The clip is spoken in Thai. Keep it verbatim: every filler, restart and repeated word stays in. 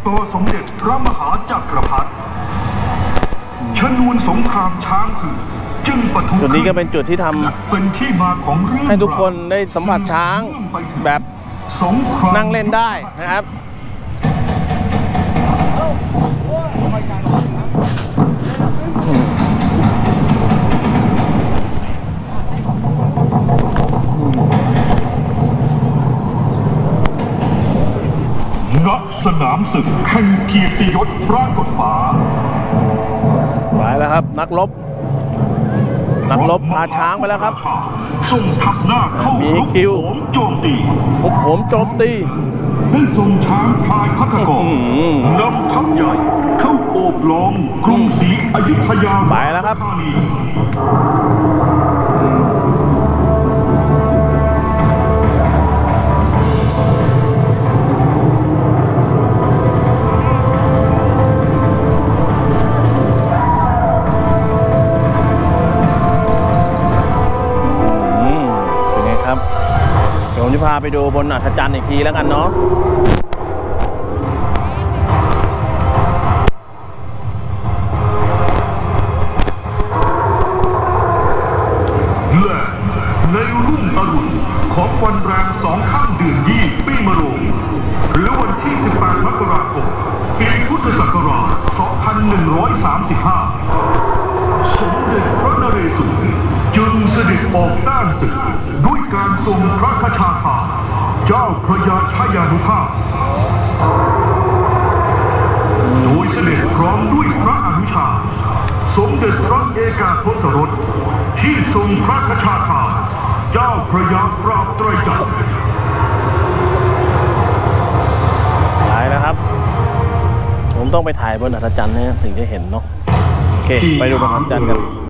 ต่อสมเด็จพระมหาจักรพรรดิชนวนสงครามช้างคือจึงปะทุจุดนี้ก็เป็นจุดที่ทำเป็นที่มาของเรื่องให้ทุกคนได้สัมผัสช้างแบบนั่งเล่นได้นะครับณสนามศึกแห่งเกียรติยศปรากฏฟ้าไปแล้วครับนักรบนักรบพาช้างไปแล้วครับส่งทัพหน้าเข้ามีคิวโจมตีผมผมโจมตีได้ส่งช้างพลายพัทกรนำทัพใหญ่เข้าโอบล้อมกรุงศรีอยุธยาไปแล้วครับผมจะพาไปดูบนอัศจรรย์อีกทีแล้วกันเนาะและในรุ่งอรุณของวันแรมสองค่ำเดือนยี่ปีมะโรงหรือวันที่สิบแปดมกราคมปีพุทธศักราชสองพันหนึ่งร้อยสามสิบห้าสมเด็จพระนเรศวรจึงเสด็จออกด้านศึกด้วยการทรงพระคชาภาเจ้าพระยาชยานุภาพโดยเสด็จพร้อมด้วยพระอนุชาสมเด็จพระเอกาทศรสที่ทรงพระคชาภาเจ้าพระยาปราบไตรจักรไปแล้วครับผมต้องไปถ่ายบนอัศจรรย์นะถึงจะเห็นเนาะโอเคไปดูบนอัศจรรย์กัน